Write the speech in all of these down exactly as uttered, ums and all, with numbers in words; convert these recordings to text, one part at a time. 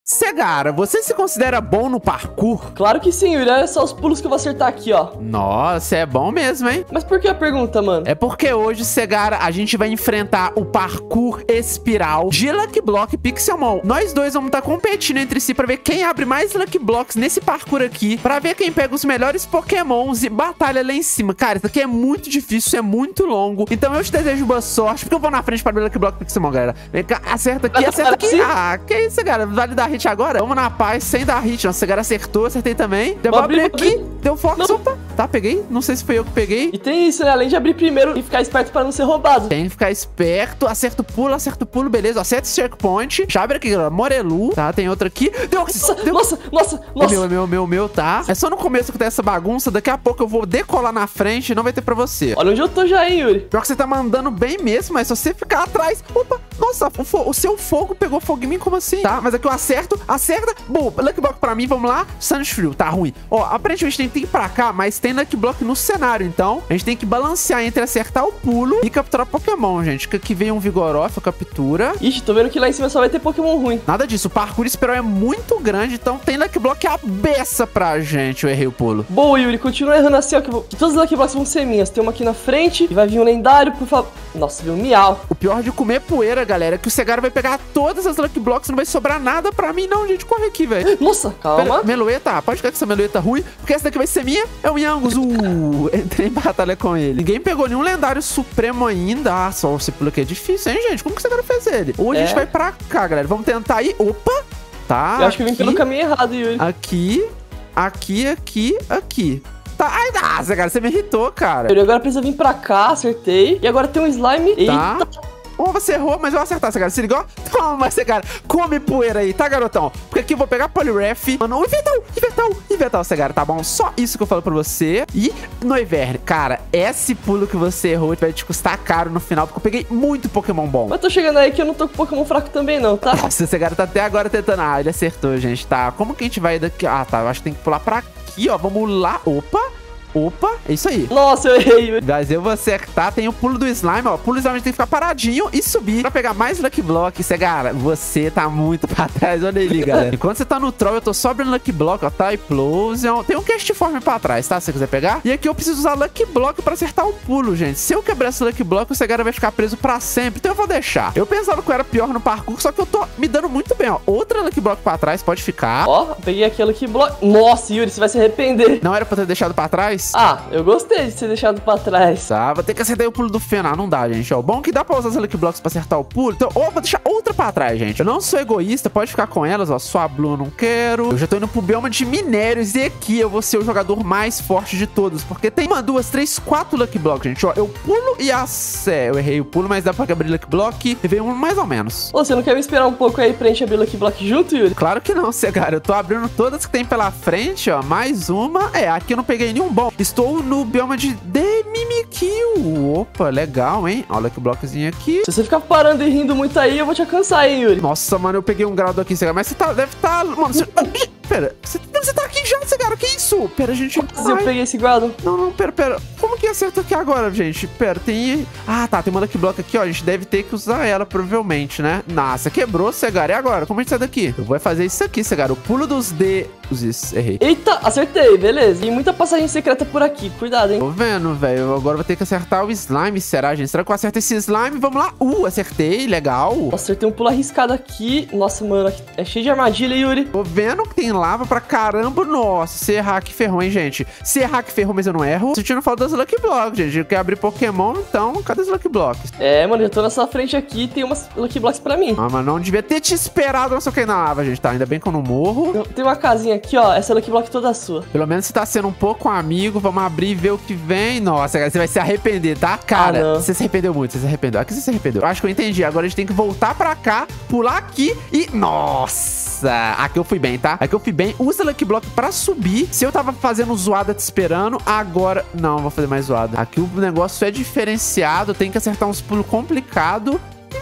Segara, você se considera bom no parkour? Claro que sim, Yuri. Olha só os pulos que eu vou acertar aqui, ó. Nossa, é bom mesmo, hein? Mas por que a pergunta, mano? É porque hoje, Segara, a gente vai enfrentar o parkour espiral de Lucky Block Pixelmon. Nós dois vamos estar competindo entre si pra ver quem abre mais Lucky Blocks nesse parkour aqui, pra ver quem pega os melhores Pokémons e batalha lá em cima. Cara, isso aqui é muito difícil, é muito longo. Então eu te desejo boa sorte, porque eu vou na frente para o Lucky Block Pixelmon, galera. Vem cá, acerta aqui, acerta aqui. Ah, que isso, Segara? Vale dar hit agora? Vamos na paz, sem dar hit. Nossa, Segara acertou, acertei também. Eu vou abrir aqui. Deu foco, opa. Tá, peguei. Não sei se foi eu que peguei. E tem isso, né? Além de abrir primeiro e ficar esperto pra não ser roubado. Tem que ficar esperto. Acerta o pulo, acerta o pulo, beleza. Acerta esse checkpoint. Já abre aqui, galera. Morelu. Tá, tem outra aqui. Deu, nossa, deu. nossa, nossa, nossa. É meu, é meu, meu, meu, tá. É só no começo que tem essa bagunça. Daqui a pouco eu vou decolar na frente e não vai ter pra você. Olha onde eu tô já, hein, Yuri. Pior que você tá mandando bem mesmo, mas se você ficar atrás... Opa, nossa, o, o seu fogo pegou fogo em mim, como assim? Tá, mas aqui eu acerto, acerta. Boa, Lucky Block pra mim, vamos lá. Sunfrew, tá ruim. Ó, aparentemente tem que ir pra cá, mas tem Lucky Block no cenário, então a gente tem que balancear entre acertar o pulo e capturar Pokémon, gente. Que aqui vem um Vigoroth, captura. Ixi, tô vendo que lá em cima só vai ter Pokémon ruim. Nada disso, o parkour espiral é muito grande, então tem Lucky Block a beça pra gente. Eu errei o pulo. Boa, Yuri, continua errando assim, ó, que, vou... que todas as Lucky Blocks vão ser minhas. Tem uma aqui na frente e vai vir um lendário, por favor. Nossa, viu um miau. O pior de comer poeira, galera, é que o Segara vai pegar todas as Lucky Blocks e não vai sobrar nada pra mim, não, gente. Corre aqui, velho. Nossa, calma. Meloeta, pode ficar com essa meloeta ruim, porque essa daqui vai ser minha. É o Yangus. Uh, entrei em batalha com ele. Ninguém pegou nenhum lendário supremo ainda. Ah, só esse pulo aqui é difícil, hein, gente? Como que o Segara fez ele? Ou a gente é. vai pra cá, galera. Vamos tentar ir. Opa! Tá. Eu acho que eu vim pelo caminho errado, Yuri. Aqui, aqui, aqui, aqui. Tá. Ai, nossa, cara, você me irritou, cara. Yuri, agora precisa vir pra cá, acertei. E agora tem um slime. Tá. Eita. Oh, você errou, mas eu vou acertar, Segara. Se ligou? Toma, Segara. Come poeira aí, tá, garotão? Porque aqui eu vou pegar Poliwrath. Mano, Invertal, Invertal, Invertal, Segara, tá bom? Só isso que eu falo pra você. E Noivern, cara, esse pulo que você errou vai te custar caro no final, porque eu peguei muito Pokémon bom. Mas tô chegando aí que eu não tô com Pokémon fraco também, não, tá? Nossa, o Segara tá até agora tentando. Ah, ele acertou, gente, tá? Como que a gente vai daqui? Ah, tá, eu acho que tem que pular pra aqui, ó. Vamos lá. Opa. Opa, é isso aí. Nossa, eu errei. Guys, eu vou acertar. Tem o pulo do slime, ó. O pulo do slime tem que ficar paradinho e subir pra pegar mais Lucky Block. Segara, você tá muito pra trás. Olha ali, galera. Enquanto você tá no troll, eu tô só abrindo Lucky Block, ó. Typhlosion. Tem um Castform pra trás, tá? Se você quiser pegar. E aqui eu preciso usar Lucky Block pra acertar o pulo, gente. Se eu quebrar esse Lucky Block, o Segara vai ficar preso pra sempre. Então eu vou deixar. Eu pensava que eu era pior no parkour, só que eu tô me dando muito bem, ó. Outra Lucky Block pra trás, pode ficar. Ó, peguei aqui a Lucky Block. Nossa, Yuri, você vai se arrepender. Não era pra ter deixado pra trás? Ah, eu gostei de ser deixado pra trás. Tá, vou ter que acertar o pulo do Fena. Não dá, gente, ó. Bom que dá pra usar as Lucky Blocks pra acertar o pulo. Então, ó, vou deixar outra pra trás, gente. Eu não sou egoísta, pode ficar com elas, ó. Sua Blue eu não quero. Eu já tô indo pro bioma de minérios e aqui eu vou ser o jogador mais forte de todos, porque tem uma, duas, três, quatro Lucky Blocks, gente, ó. Eu pulo e as... É, eu errei o pulo, mas dá pra abrir Lucky Block e veio um mais ou menos. Ô, você não quer me esperar um pouco aí pra gente abrir Lucky Block junto, Yuri? Claro que não, Segara. Eu tô abrindo todas que tem pela frente, ó. Mais uma. É, aqui eu não peguei nenhum bom. Estou no bioma de Mimikyu. Opa, legal, hein? Olha que blocozinho aqui. Se você ficar parando e rindo muito aí, eu vou te alcançar, hein, Yuri? Nossa, mano, eu peguei um grau aqui, Segara. Mas você tá, deve estar... Tá, mano, você... Pera, você, você tá aqui já, Segara? Que isso? Pera, gente... Mas eu peguei esse grado. Não, não, pera, pera. Como que acerta aqui agora, gente? Pera, tem... Ah, tá, tem uma Lucky Block aqui, ó. A gente deve ter que usar ela, provavelmente, né? Nossa, quebrou, Segara. E agora? Como a gente sai daqui? Eu vou fazer isso aqui, Segara. O pulo dos D... Os... Errei. Eita, acertei, beleza. Tem muita passagem secreta por aqui. Cuidado, hein? Tô vendo, velho. Agora vou ter que acertar o slime, será, gente? Será que eu acerto esse slime? Vamos lá. Uh, acertei. Legal. Acertei um pulo arriscado aqui. Nossa, mano, aqui é cheio de armadilha, Yuri. Tô vendo que tem lava pra caramba. Nossa, se errar que ferrou, hein, gente? Se errar que ferrou, mas eu não erro. Sentindo falta das Lucky Blocks, gente. Eu quero abrir Pokémon, então cadê as Lucky Blocks? É, mano, eu tô nessa frente aqui. Tem umas Lucky Blocks pra mim. Ah, mas não devia ter te esperado não sei o que na lava, gente. Tá, ainda bem que eu não morro. Tem uma casinha aqui, ó. Essa Lucky Block toda sua. Pelo menos você tá sendo um pouco amigo. Vamos abrir e ver o que vem. Nossa, cara, você vai se arrepender, tá? Cara, ah, você se arrependeu muito, você se arrependeu. Aqui você se arrependeu. Eu acho que eu entendi. Agora a gente tem que voltar pra cá, pular aqui e... Nossa! Aqui eu fui bem, tá? Aqui eu fui bem. Usa Lucky Block pra subir. Se eu tava fazendo zoada te esperando, agora... Não, vou fazer mais zoada. Aqui o negócio é diferenciado. Tem que acertar uns pulos complicados.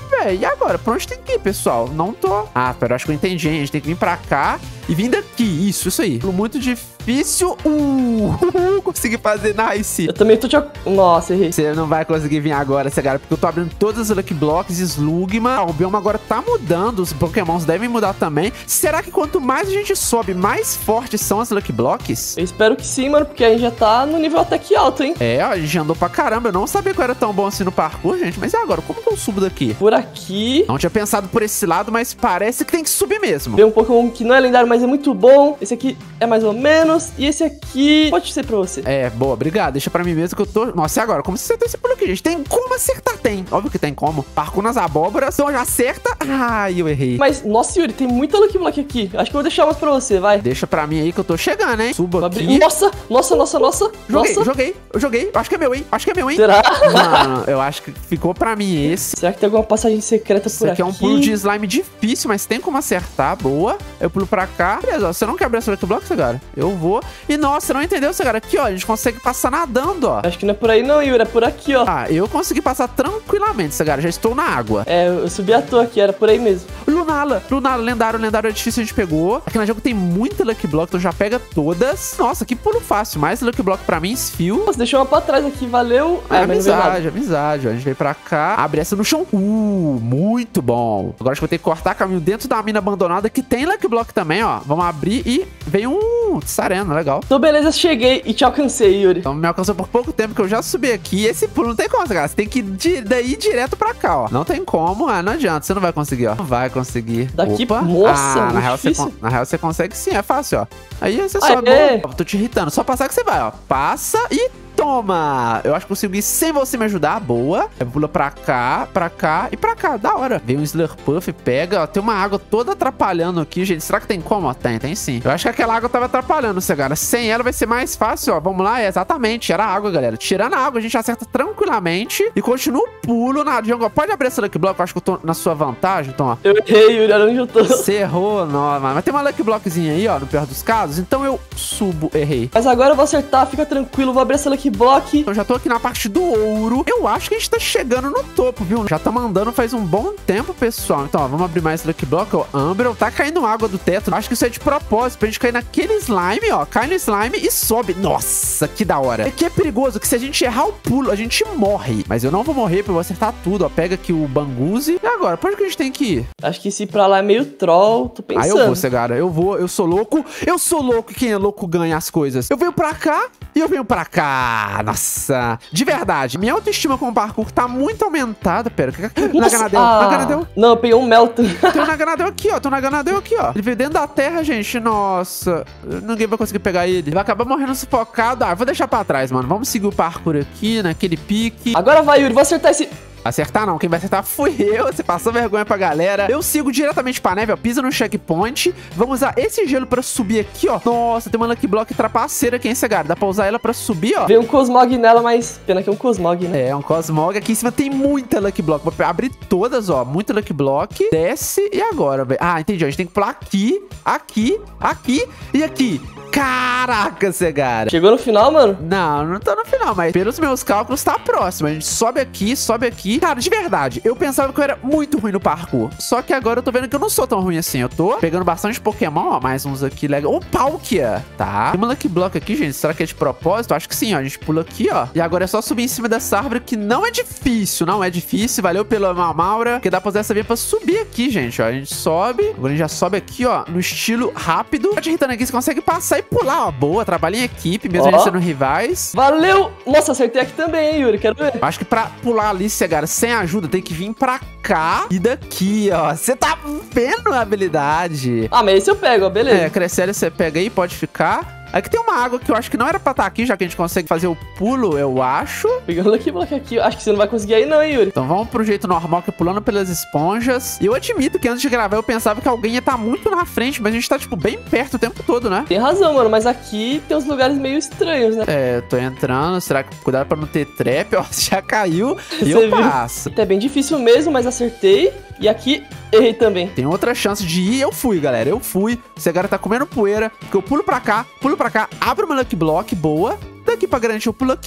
velho. E agora? Pra onde tem que ir, pessoal? Não tô... Ah, pera, acho que eu entendi, hein? A gente tem que vir pra cá e vir daqui. Isso, isso aí. Muito difícil. Uh, uh, consegui fazer, nice. Eu também tô te... Nossa, errei. Você não vai conseguir vir agora, Segara, porque eu tô abrindo todas as Lucky Blocks, Slugma. O bioma agora tá mudando, os Pokémons devem mudar também. Será que quanto mais a gente sobe, mais fortes são as Lucky Blocks? Eu espero que sim, mano, porque a gente já tá no nível até que alto, hein? É, ó, a gente andou pra caramba. Eu não sabia que eu era tão bom assim no parkour, gente. Mas e agora? Como que eu subo daqui? Por aqui. Não tinha pensado por esse lado, mas parece que tem que subir mesmo. Tem um Pokémon que não é lendário, mas é muito bom. Esse aqui é mais ou menos. E esse aqui pode ser pra você. É, boa, obrigado. Deixa pra mim mesmo que eu tô... Nossa, e agora? Como você acertou esse pulo aqui, gente? Tem como acertar? Tem. Óbvio que tem como. Parkour nas abóboras. Então já acerta. Ai, eu errei. Mas, nossa, Yuri, tem muita Lucky Block aqui. Acho que eu vou deixar umas pra você, vai. Deixa pra mim aí que eu tô chegando, hein? Suba aqui. Nossa, nossa, nossa, nossa. Joguei, nossa. joguei, eu joguei. Acho que é meu, hein? Acho que é meu, hein? Será? Mano, eu acho que ficou pra mim esse. Será que tem alguma passagem secreta Isso por aqui aqui? é um pulo de slime difícil, mas tem como acertar. Boa. Eu pulo pra cá. Beleza, ó. Você não quer abrir essa Lucky Block, Segara? Eu vou. E nossa, não entendeu, Segara? Aqui, ó. A gente consegue passar nadando, ó. Acho que não é por aí não, Yuri. É por aqui, ó. Ah, eu consegui passar tranquilamente, Segara. Já estou na água. É, eu subi à toa aqui. Era por aí mesmo. Lunala. Lunala, lendário. Lendário é difícil, a gente pegou. Aqui no jogo tem muita Lucky Block, então já pega todas. Nossa, que pulo fácil. Mais Lucky Block pra mim, Sfio. Nossa, deixou uma pra trás aqui. Valeu. É, Ah, mas não veio nada. amizade, amizade. Ó. A gente veio pra cá, abre essa no chão. Uh, muito bom. Agora acho que vou ter que cortar caminho dentro da mina abandonada, que tem Lucky Block também, ó. Vamos abrir e vem um Tsarena, legal. Então, beleza, cheguei e te alcancei, Yuri. Então me alcançou por pouco tempo, que eu já subi aqui. Esse pulo não tem como, cara. Você tem que ir de- daí direto pra cá, ó. Não tem como, ah, não adianta. Você não vai conseguir, ó. Não vai conseguir. Daqui, Opa. nossa, ah, muito na real, você, difícil. con- na real você consegue sim, é fácil, ó. Aí você Ah, sobe. é? Ó, tô te irritando. Só passar que você vai, ó. Passa e... Toma! Eu acho que consigo ir sem você me ajudar. Boa. Eu pulo pra cá, pra cá e pra cá. Da hora. Vem um Slurpuff, pega. Ó, tem uma água toda atrapalhando aqui, gente. Será que tem como? Ó, tem, tem sim. Eu acho que aquela água tava atrapalhando, Segara. Sem ela vai ser mais fácil, ó. Vamos lá, é exatamente. Era água, galera. Tirando a água, a gente acerta tranquilamente. E continua o pulo na jungle. Pode abrir essa Lucky Block. Eu acho que eu tô na sua vantagem, então, ó. Eu errei, Yuri. Olha onde eu tô. Você errou, não, mas tem uma Lucky Blockzinha aí, ó, no pior dos casos. Então eu subo, errei. Mas agora eu vou acertar. Fica tranquilo. Vou abrir essa Lucky Block. Eu já tô aqui na parte do ouro. Eu acho que a gente tá chegando no topo, viu? Já tá mandando faz um bom tempo, pessoal. Então, ó, vamos abrir mais Lucky Block, ó. Umbreon, tá caindo água do teto. Acho que isso é de propósito, pra gente cair naquele slime, ó. Cai no slime e sobe. Nossa, que da hora. Aqui é perigoso, que se a gente errar o pulo, a gente morre. Mas eu não vou morrer, porque eu vou acertar tudo, ó. Pega aqui o Banguzi. E agora, pra onde que a gente tem que ir? Acho que se ir pra lá é meio troll. Tô pensando. Ah, eu vou, Segara. Eu vou, eu sou louco. Eu sou louco, quem é louco ganha as coisas. Eu venho pra cá e eu venho pra cá. Nossa. De verdade, minha autoestima com o parkour tá muito aumentada. Pera, Naganadel, ah, Naganadel. Não, eu peguei um Melton. Tem um Naganadel aqui, ó. Tem um Naganadel aqui, ó. Ele veio dentro da terra, gente. Nossa. Ninguém vai conseguir pegar ele. Ele vai acabar morrendo sufocado. Ah, eu vou deixar pra trás, mano. Vamos seguir o parkour aqui, naquele pique. Agora vai, Yuri. Vou acertar esse... Acertar não, quem vai acertar fui eu. Você passou vergonha pra galera. Eu sigo diretamente pra neve, ó. Pisa no checkpoint. Vamos usar esse gelo pra subir aqui, ó. Nossa, tem uma Lucky Block trapaceira aqui, hein, Segara? Dá pra usar ela pra subir, ó. Veio um Cosmog nela, mas pena que é um Cosmog, né? É, um Cosmog. Aqui em cima tem muita Lucky Block. Vou abrir todas, ó. Muita Lucky Block. Desce e agora, velho. Ah, entendi. A gente tem que pular aqui, aqui, aqui e aqui. Caraca, Segara. Chegou no final, mano? Não, não tô no final, mas pelos meus cálculos tá próximo. A gente sobe aqui, sobe aqui. Cara, de verdade, eu pensava que eu era muito ruim no parkour. Só que agora eu tô vendo que eu não sou tão ruim assim. Eu tô pegando bastante Pokémon, ó. Mais uns aqui legal. Ô, Palkia, tá? Tem uma Lucky Block aqui, gente. Será que é de propósito? Acho que sim, ó. A gente pula aqui, ó. E agora é só subir em cima dessa árvore, que não é difícil. Não é difícil. Valeu pela Mamaura. Porque dá pra usar essa via pra subir aqui, gente, ó. A gente sobe. Agora a gente já sobe aqui, ó. No estilo rápido. Tá te irritando aqui, você consegue passar e pular, ó. Boa, trabalha em equipe, mesmo Ó. a gente sendo rivais. Valeu! Nossa, acertei aqui também, hein, Yuri? Quero ver. Acho que pra pular ali, Segara, sem ajuda, tem que vir pra cá e daqui, ó. Você tá vendo a habilidade? Ah, mas esse eu pego, ó. Beleza. É, Cresselia você pega aí, pode ficar. Aqui tem uma água que eu acho que não era pra estar aqui, já que a gente consegue fazer o pulo, eu acho. Pegando aqui, bloco aqui. Acho que você não vai conseguir aí não, hein, Yuri? Então vamos pro jeito normal, que é pulando pelas esponjas. E eu admito que antes de gravar eu pensava que alguém ia estar muito na frente, mas a gente tá, tipo, bem perto o tempo todo, né? Tem razão, mano, mas aqui tem uns lugares meio estranhos, né? É, eu tô entrando. Será que cuidado pra não ter trap? Ó, já caiu e Você eu viu? passo. É bem difícil mesmo, mas acertei. E aqui, errei também. Tem outra chance de ir, eu fui, galera. Eu fui. Esse cara tá comendo poeira, porque eu pulo pra cá, pulo pra cá, abro uma Lucky Block, boa. Daqui pra garantir eu pulo aqui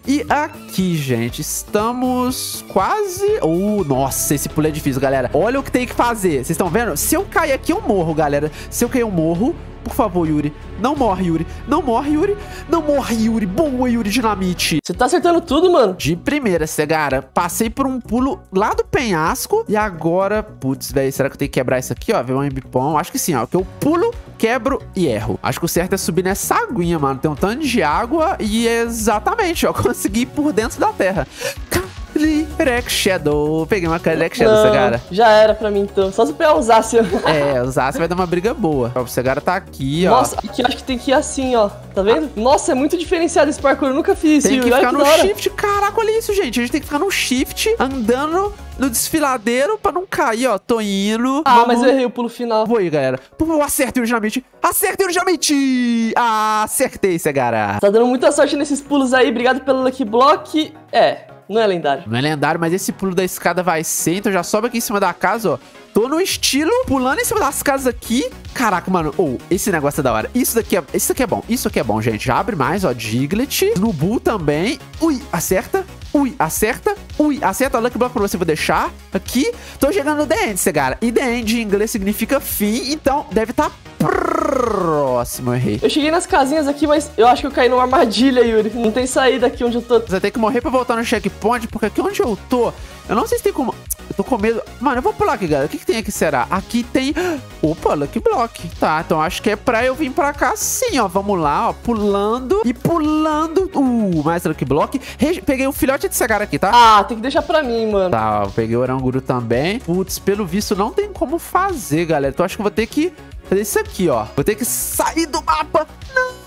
E aqui, gente, estamos quase... Oh, nossa, esse pulo é difícil, galera. Olha o que tem que fazer. Vocês estão vendo? Se eu cair aqui, eu morro, galera. Se eu cair, eu morro. Por favor, Yuri. Não morre, Yuri. Não morre, Yuri. Não morre, Yuri. Boa, Yuri Dinamite. Você tá acertando tudo, mano. De primeira, Segara. Passei por um pulo lá do penhasco. E agora... Putz, velho. Será que eu tenho que quebrar isso aqui, ó? Ver um embipão. Acho que sim, ó. Que eu pulo, quebro e erro. Acho que o certo é subir nessa aguinha, mano. Tem um tanto de água. E exatamente, ó. Consegui ir por dentro da terra. Cleric Shadow. Peguei uma Cleric Shadow, Segara. Já era pra mim, então. Só se eu pegar o Zacian. É, o Zacian vai dar uma briga boa. O Segara tá aqui, ó. Nossa, aqui eu acho que tem que ir assim, ó. Tá vendo? Ah. Nossa, é muito diferenciado esse parkour. Eu nunca fiz isso. Tem que ficar no shift. Caraca, olha isso, gente. A gente tem que ficar no shift, andando no desfiladeiro pra não cair, ó. Tô indo. Ah, vamos... mas eu errei o pulo final. Vou aí, galera. Por favor, acertei originalmente. Acertei originalmente. Ah, acertei, Segara. Tá dando muita sorte nesses pulos aí. Obrigado pelo Lucky Block. É... Não é lendário. Não é lendário, mas esse pulo da escada vai ser. Então já sobe aqui em cima da casa, ó. Tô no estilo, pulando em cima das casas aqui. Caraca, mano. Oh, esse negócio é da hora. Isso daqui é, isso daqui é bom. Isso aqui é bom, gente. Já abre mais, ó. Diglett. Snubu também. Ui, acerta. Ui, acerta. Ui, acerta. O Lucky Block pra você, vou deixar aqui. Tô chegando no The End, Segara. E The End em inglês significa fim. Então deve estar... Tá próximo, eu errei. Eu cheguei nas casinhas aqui, mas eu acho que eu caí numa armadilha, Yuri. Não tem saída aqui onde eu tô. Você vai ter que morrer pra voltar no checkpoint, porque aqui onde eu tô, eu não sei se tem como... Eu tô com medo. Mano, eu vou pular aqui, galera. O que que tem aqui, será? Aqui tem... Opa, Lucky Block. Tá, então acho que é pra eu vir pra cá sim, ó. Vamos lá, ó. Pulando e pulando. Uh, mais Lucky Block. Re... Peguei o filhote de Segara aqui, tá? Ah, tem que deixar pra mim, mano. Tá, ó. Peguei o Oranguru também. Putz, pelo visto não tem como fazer, galera. Então acho que eu vou ter que fazer isso aqui, ó. Vou ter que sair do mapa. Não.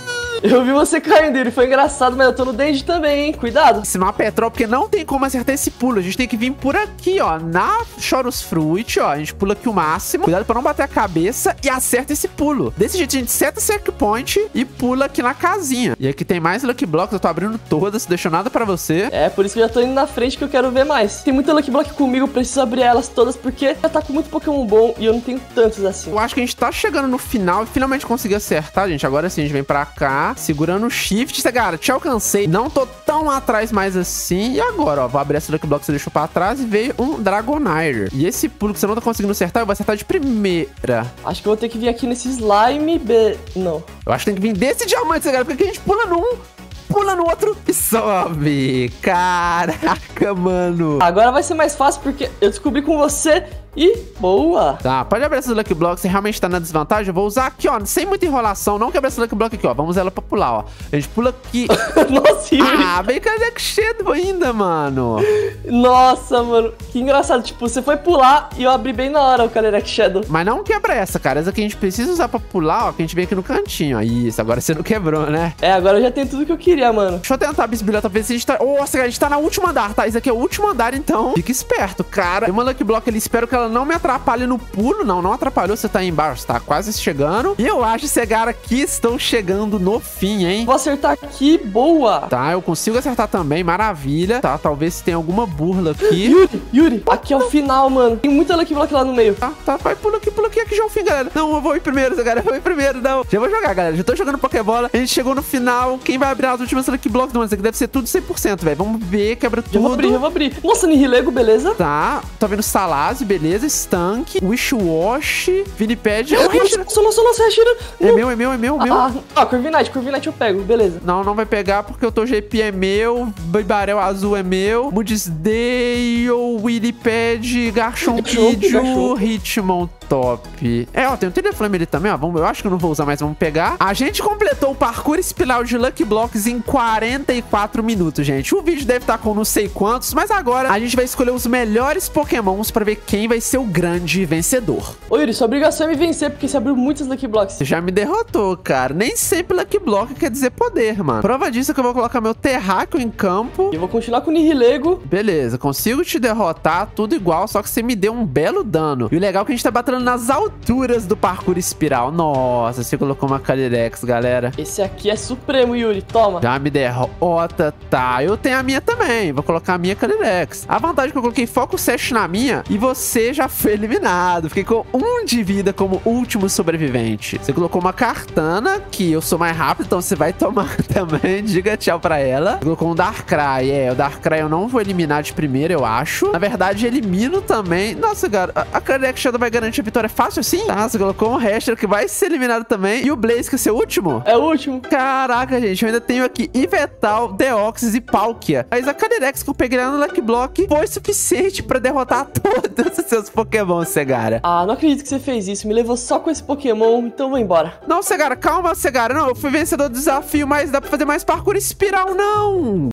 Eu vi você caindo, ele foi engraçado, mas eu tô no Dandy também, hein? Cuidado. Esse mapa é troll, porque não tem como acertar esse pulo. A gente tem que vir por aqui, ó, na Chorus Fruit, ó. A gente pula aqui o máximo. Cuidado pra não bater a cabeça e acerta esse pulo. Desse jeito a gente seta o checkpoint e pula aqui na casinha. E aqui tem mais Lucky Blocks, eu tô abrindo todas, não deixou nada pra você. É, por isso que eu já tô indo na frente que eu quero ver mais. Tem muita Lucky Block comigo, eu preciso abrir elas todas, porque já tá com muito Pokémon bom e eu não tenho tantos assim. Eu acho que a gente tá chegando no final e finalmente consegui acertar, gente. Agora sim, a gente vem pra cá, segurando o shift. Cara, te alcancei. Não tô tão atrás mais assim. E agora, ó, vou abrir essa Lucky Block que você deixou pra trás e veio um Dragonair. E esse pulo que você não tá conseguindo acertar, eu vou acertar de primeira. Acho que eu vou ter que vir aqui nesse slime B... Não. Eu acho que tem que vir desse diamante, cara, porque aqui a gente pula num, pula no outro e sobe. Caraca, mano. Agora vai ser mais fácil porque eu descobri com você e boa. Tá, pode abrir essas Lucky Blocks. Você realmente tá na desvantagem. Eu vou usar aqui, ó, sem muita enrolação. Não quebra essa Lucky Block aqui, ó. Vamos usar ela pra pular, ó. A gente pula aqui. Nossa, Yuri. Ah, bem Cleric Shadow ainda, mano. Nossa, mano. Que engraçado. Tipo, você foi pular e eu abri bem na hora o Cleric Shadow. Mas não quebra essa, cara. Essa aqui a gente precisa usar pra pular, ó. Que a gente vem aqui no cantinho, ó. Isso, agora você não quebrou, né? É, agora eu já tenho tudo que eu queria, mano. Deixa eu tentar bisbilhota pra ver se a gente tá... Nossa, a gente tá na última andar, tá? Isso aqui é o último andar, então fica esperto, cara. Tem uma Lucky Block ali. Espero que ela não me atrapalhe no pulo. Não, não atrapalhou. Você tá aí embaixo, tá quase chegando. E eu acho que Segara aqui estão chegando no fim, hein? Vou acertar aqui, boa. Tá, eu consigo acertar também, maravilha. Tá, talvez tenha alguma burla aqui. Yuri, Yuri, aqui é o final, mano. Tem muita Lucky Block lá no meio. Tá, tá, vai, pula aqui, pula aqui, aqui já é o fim, galera. Não, eu vou ir primeiro, Segara, eu vou ir primeiro, não. Já vou jogar, galera, já tô jogando Pokébola. A gente chegou no final. Quem vai abrir as últimas Lucky Blocks? Não, isso aqui deve ser tudo cem por cento, velho. Vamos ver, quebra tudo. Eu vou abrir, eu vou abrir. Nossa, Nihilego, beleza? Tá, tô vendo Salazzle, beleza, Stank, Wishwash, Vinipede. Nossa, nossa, nossa, Hashira. É meu, é meu, é meu, é meu. Ah, ah, Corviknight, Corviknight eu pego, beleza. Não, não vai pegar porque eu tô G P é meu, Bibarel azul é meu, Mudisdale, Williped, Garchompidio, Hitmon top. É, ó, tem um Teleflame ali também, ó. Vamos, eu acho que eu não vou usar mais, vamos pegar. A gente completou o parkour espiral de Lucky Blocks em quarenta e quatro minutos, gente. O vídeo deve estar com não sei quantos, mas agora a gente vai escolher os melhores Pokémons pra ver quem vai ser o grande vencedor. Ô, Yuri, sua obrigação é me vencer, porque você abriu muitas Lucky Blocks. Você já me derrotou, cara. Nem sempre Lucky Block quer dizer poder, mano. Prova disso é que eu vou colocar meu Terráqueo em campo. E eu vou continuar com o Nihilego. Beleza, consigo te derrotar, tudo igual, só que você me deu um belo dano. E o legal é que a gente tá batalhando chegando nas alturas do parkour espiral. Nossa, você colocou uma Calyrex, galera. Esse aqui é supremo, Yuri. Toma. Já me derrota, tá. Eu tenho a minha também. Vou colocar a minha Calyrex. A vantagem é que eu coloquei foco Sash na minha e você já foi eliminado. Fiquei com um de vida como último sobrevivente. Você colocou uma Kartana, que eu sou mais rápido, então você vai tomar também. Diga tchau pra ela. Você colocou um Darkrai. É, o Darkrai eu não vou eliminar de primeiro, eu acho. Na verdade, elimino também. Nossa, cara, a Calyrex Shadow vai garantir a vitória fácil assim? Tá, você colocou um Hashler que vai ser eliminado também. E o Blaze, que é seu último? É o último. Caraca, gente, eu ainda tenho aqui Yveltal, Deoxys e Palkia. Mas a Calyrex que eu peguei lá no Lucky Block foi suficiente pra derrotar todos os seus Pokémon, Segara. Ah, não acredito que você fez isso. Me levou só com esse Pokémon, então eu vou embora. Não, Segara, calma, Segara. Não, eu fui vencedor do desafio, mas dá pra fazer mais parkour espiral, não.